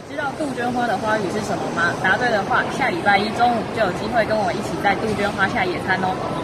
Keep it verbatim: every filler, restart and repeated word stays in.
知道杜鹃花的花语是什么吗？答对的话，下礼拜一中午就有机会跟我一起在杜鹃花下野餐哦。